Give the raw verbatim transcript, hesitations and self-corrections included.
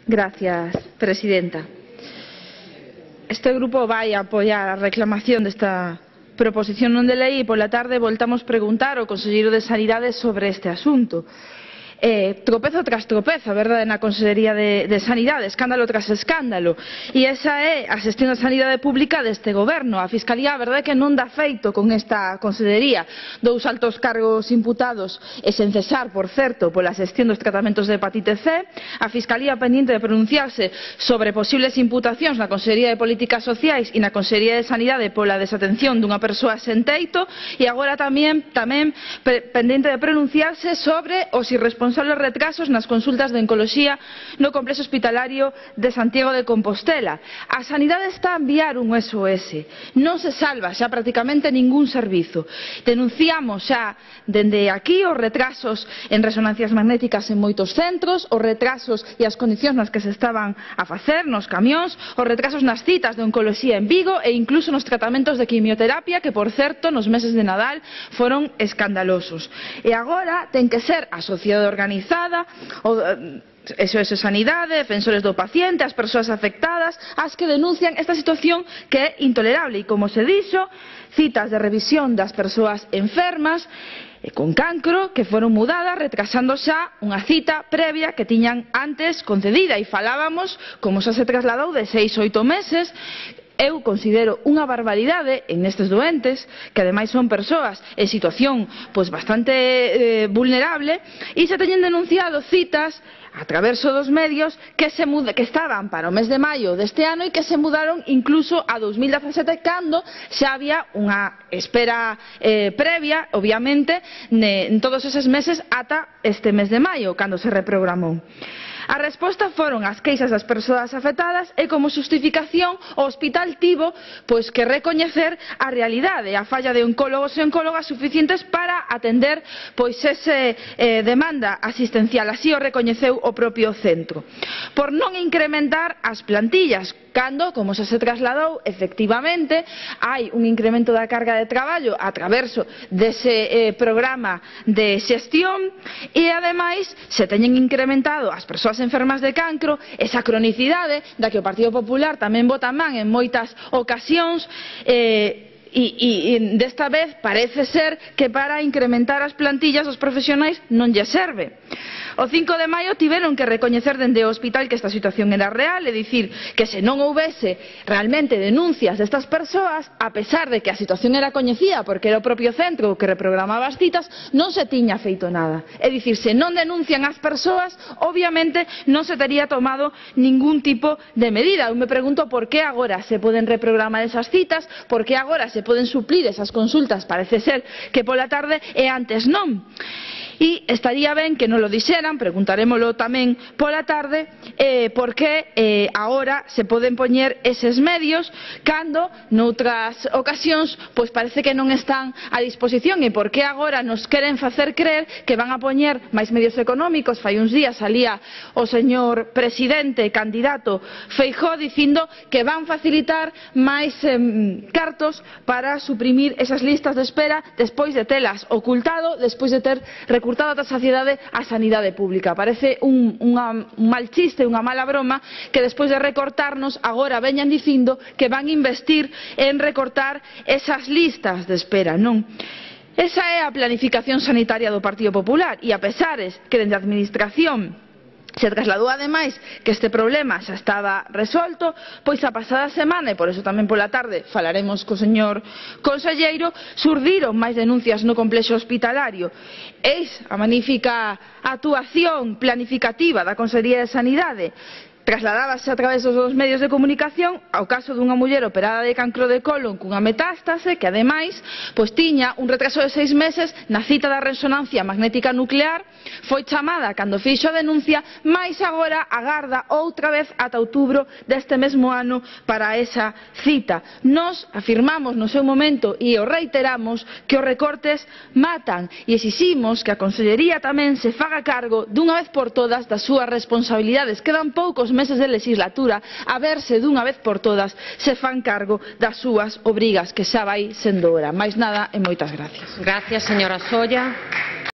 Gracias, presidenta. Este grupo vai apoiar a reclamación desta proposición non de lei e pola tarde voltamos preguntar ao conselleiro de Sanidade sobre este asunto. Eh, tropezo tras tropezo, a verdade, na Consellería de, de Sanidade, escándalo tras escándalo, e esa é a xestión da sanidade pública deste goberno. A Fiscalía, a verdade, que non dá feito con esta Consellería. Dous altos cargos imputados e sen cesar, por certo, pola xestión dos tratamentos de hepatite C, a Fiscalía pendente de pronunciarse sobre posibles imputacións na Consellería de Políticas Sociais e na Consellería de Sanidade pola desatención dunha persoa sen teito, e agora tamén, tamén pendente de pronunciarse sobre os irresponsables responsables retrasos nas consultas de oncoloxía no complexo hospitalario de Santiago de Compostela. A Sanidade está a enviar un S O S. Non se salva xa prácticamente ningún servizo. Denunciamos xa dende aquí os retrasos en resonancias magnéticas en moitos centros, os retrasos e as condicións nas que se estaban a facer nos camións, os retrasos nas citas de oncoloxía en Vigo e incluso nos tratamentos de quimioterapia que, por certo, nos meses de Nadal foron escandalosos. E agora ten que ser a sociedade organizada, o S O S Sanidade, defensores do paciente, as persoas afectadas, as que denuncian esta situación que é intolerable. E como se dixo, citas de revisión das persoas enfermas e con cancro que foron mudadas, retrasando xa unha cita previa que tiñan antes concedida. E falábamos, como xa se trasladou, de seis a oito meses. Eu considero unha barbaridade en estes doentes, que ademais son persoas en situación pois bastante eh, vulnerable, e se teñen denunciado citas a traverso dos medios que, se muda, que estaban para o mes de maio deste ano e que se mudaron incluso a dos mil dezasete, cando xa había unha espera eh, previa, obviamente, ne, en todos eses meses ata este mes de maio, cando se reprogramou. A resposta foron as queixas das persoas afectadas e como xustificación o hospital tivo pois que recoñecer a realidade, a falla de oncólogos e oncólogas suficientes para atender pois ese eh, demanda asistencial. Así o recoñeceu o propio centro. Por non incrementar as plantillas, cando, como xa se trasladou, efectivamente, hai un incremento da carga de traballo a traverso dese eh, programa de xestión e, ademais, se teñen incrementado as persoas enfermas de cancro, esa cronicidade da que o Partido Popular tamén vota man en moitas ocasións, eh, e, e desta vez parece ser que para incrementar as plantillas dos profesionais non lle serve. O cinco de maio tiveron que recoñecer dende o hospital que esta situación era real, é dicir, que se non houbese realmente denuncias destas persoas, a pesar de que a situación era coñecida porque era o propio centro que reprogramaba as citas, non se tiña feito nada. É dicir, se non denuncian as persoas, obviamente non se tería tomado ningún tipo de medida. Eu me pregunto por que agora se poden reprogramar esas citas, por que agora se poden suplir esas consultas, parece ser que pola tarde e antes non. E estaría ben que non lo dixeran, preguntarémolo tamén pola tarde, eh, por que eh, agora se poden poñer eses medios cando noutras ocasións pois parece que non están a disposición, e por que agora nos queren facer creer que van a poñer máis medios económicos. Fai uns días salía o señor presidente candidato Feijóo dicindo que van facilitar máis eh, cartos para suprimir esas listas de espera despois de telas ocultado, despois de ter recurtado a saciedade a sanidade pública. Parece un, unha, un mal chiste, unha mala broma, que despois de recortarnos agora veñan dicindo que van investir en recortar esas listas de espera. Non. Esa é a planificación sanitaria do Partido Popular, e a pesares que dende a administración se trasladou ademais que este problema xa estaba resolto, pois a pasada semana, e por eso tamén pola tarde falaremos co señor conselleiro, surdiron máis denuncias no complexo hospitalario. Eis a magnífica actuación planificativa da Consellería de Sanidade. Trasladábase a través dos medios de comunicación ao caso dunha muller operada de cancro de colon cunha metástase que ademais pois tiña un retraso de seis meses na cita da resonancia magnética nuclear, foi chamada cando fixo a denuncia, mais agora agarda outra vez ata outubro deste mesmo ano para esa cita. Nos afirmamos no seu momento e o reiteramos que os recortes matan, e exiximos que a Consellería tamén se faga cargo dunha vez por todas das súas responsabilidades. Quedan poucos meses de legislatura, a verse dunha vez por todas se fan cargo das súas obrigas, que xa vai sendo hora. Máis nada e moitas gracias. Gracias, señora Solla.